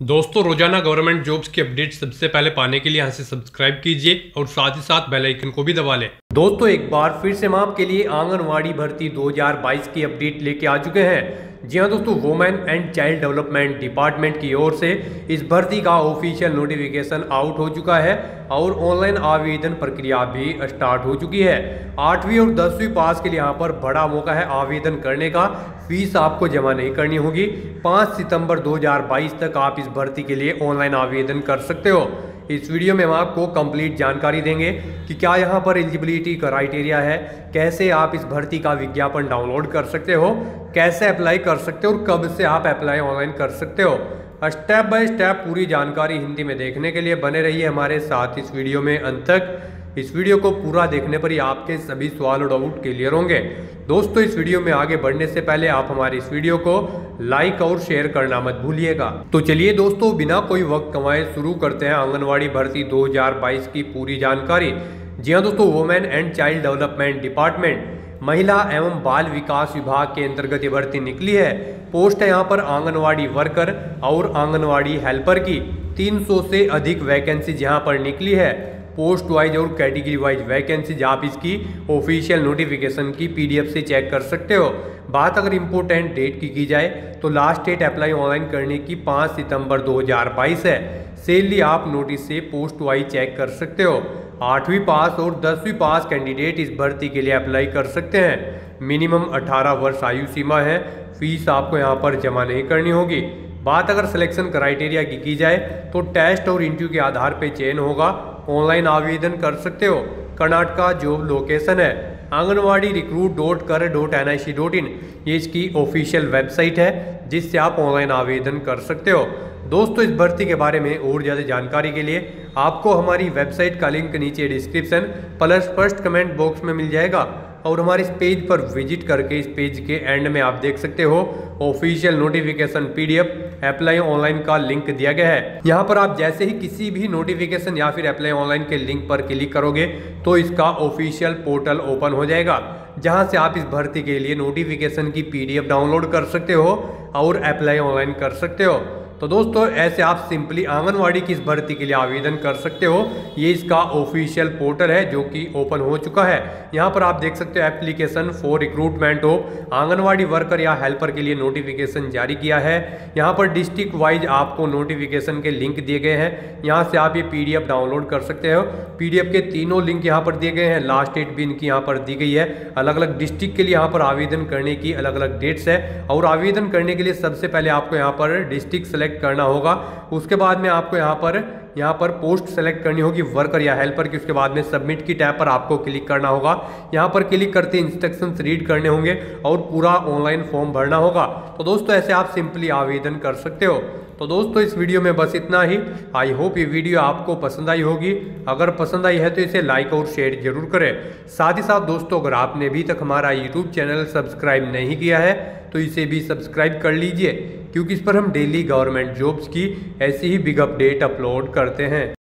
दोस्तों रोजाना government jobs की अपडेट सबसे पहले पाने के लिए यहाँ से सब्सक्राइब कीजिए और साथ ही साथ बेल आइकन को भी दबा लें। दोस्तों एक बार फिर से हम आपके लिए आंगनवाड़ी भर्ती 2022 की अपडेट लेके आ चुके हैं। जी हाँ दोस्तों, women and child development department की ओर से इस भर्ती का ऑफिशियल नोटिफिकेशन आउट हो चुका है और ऑनलाइन आवेदन प्रक्रिया भी स्टार्ट हो चुकी है। 8वीं और 10वीं पास के लिए यहाँ पर बड़ा मौका है आवेदन करने का। फीस आपको जमा नहीं करनी होगी। 5 सितंबर 2022 तक आप इस भर्ती के लिए ऑनलाइन आवेदन कर सकते हो। इस वीडियो में हम आपको कंप्लीट जानकारी देंगे कि क्या यहाँ पर एलिजिबिलिटी क्राइटेरिया है, कैसे आप इस भर्ती का विज्ञापन डाउनलोड कर सकते हो, कैसे अप्लाई कर सकते हो और कब से आप अप्लाई ऑनलाइन कर सकते हो। स्टेप बाय स्टेप पूरी जानकारी हिंदी में देखने के लिए बने रहिए हमारे साथ इस वीडियो में अंत तक। इस वीडियो को पूरा देखने पर ही आपके सभी सवाल और डाउट क्लियर होंगे। दोस्तों इस वीडियो में आगे बढ़ने से पहले आप हमारी इस वीडियो को लाइक और शेयर करना मत भूलिएगा। तो चलिए दोस्तों बिना कोई वक्त कमाए शुरू करते हैं आंगनवाड़ी भर्ती 2022 की पूरी जानकारी। जी हाँ दोस्तों, women and child development department महिला एवं बाल विकास विभाग के अंतर्गत ये भर्ती निकली है। पोस्ट है यहाँ पर आंगनवाड़ी वर्कर और आंगनवाड़ी हेल्पर की 300 से अधिक वैकेंसी यहाँ पर निकली है। पोस्ट वाइज और कैटेगरी वाइज वैकेंसीज आप इसकी ऑफिशियल नोटिफिकेशन की पीडीएफ से चेक कर सकते हो। बात अगर इम्पोर्टेंट डेट की जाए तो लास्ट डेट अप्लाई ऑनलाइन करने की 5 सितंबर 2022 है। सैलरी आप नोटिस से पोस्ट वाइज चेक कर सकते हो। 8वीं पास और 10वीं पास कैंडिडेट इस भर्ती के लिए अप्लाई कर सकते हैं। मिनिमम 18 वर्ष आयु सीमा है। फीस आपको यहाँ पर जमा नहीं करनी होगी। बात अगर सिलेक्शन क्राइटेरिया की जाए तो टेस्ट और इंटरव्यू के आधार पर चयन होगा। ऑनलाइन आवेदन कर सकते हो। कर्नाटका जॉब लोकेशन है आंगनवाड़ी recruit.kar.nic.in, ये इसकी ऑफिशियल वेबसाइट है जिससे आप ऑनलाइन आवेदन कर सकते हो। दोस्तों इस भर्ती के बारे में और ज़्यादा जानकारी के लिए आपको हमारी वेबसाइट का लिंक नीचे description plus first comment box में मिल जाएगा और हमारे इस पेज पर विजिट करके इस पेज के एंड में आप देख सकते हो official notification PDF apply online का लिंक दिया गया है। यहाँ पर आप जैसे ही किसी भी नोटिफिकेशन या फिर अप्लाई ऑनलाइन के लिंक पर क्लिक करोगे तो इसका ऑफिशियल पोर्टल ओपन हो जाएगा जहाँ से आप इस भर्ती के लिए नोटिफिकेशन की पीडीएफ डाउनलोड कर सकते हो और अप्लाई ऑनलाइन कर सकते हो। तो दोस्तों ऐसे आप सिंपली आंगनवाड़ी की इस भर्ती के लिए आवेदन कर सकते हो। ये इसका ऑफिशियल पोर्टल है जो कि ओपन हो चुका है। यहाँ पर आप देख सकते हो application for recruitment of anganwadi worker या हेल्पर के लिए नोटिफिकेशन जारी किया है। यहाँ पर डिस्ट्रिक्ट वाइज आपको नोटिफिकेशन के लिंक दिए गए हैं। यहाँ से आप ये पीडीएफ डाउनलोड कर सकते हो। पीडीएफ के तीनों लिंक यहाँ पर दिए गए हैं। लास्ट डेट भी इनकी यहाँ पर दी गई है। अलग अलग डिस्ट्रिक्ट के लिए यहाँ पर आवेदन करने की अलग अलग डेट्स है और आवेदन करने के लिए सबसे पहले आपको यहाँ पर डिस्ट्रिक्ट सेलेक्ट करना होगा। उसके बाद में आपको यहाँ पर पोस्ट सेलेक्ट करनी होगी वर्कर या हेल्पर की। उसके बाद में सबमिट की टैब पर आपको क्लिक करना होगा। यहाँ पर क्लिक करते इंस्ट्रक्शंस रीड करने होंगे और पूरा ऑनलाइन फॉर्म भरना होगा। तो दोस्तों ऐसे आप सिंपली आवेदन कर सकते हो। तो दोस्तों इस वीडियो में बस इतना ही। आई होप ये वीडियो आपको पसंद आई होगी। अगर पसंद आई है तो इसे लाइक और शेयर जरूर करें। साथ ही साथ दोस्तों अगर आपने अभी तक हमारा यूट्यूब चैनल सब्सक्राइब नहीं किया है तो इसे भी सब्सक्राइब कर लीजिए क्योंकि इस पर हम डेली गवर्नमेंट जॉब्स की ऐसी ही बिग अपडेट अपलोड करते हैं।